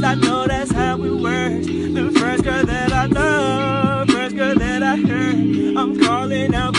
I know that's how it works. The first girl that I love, first girl that I heard, I'm calling out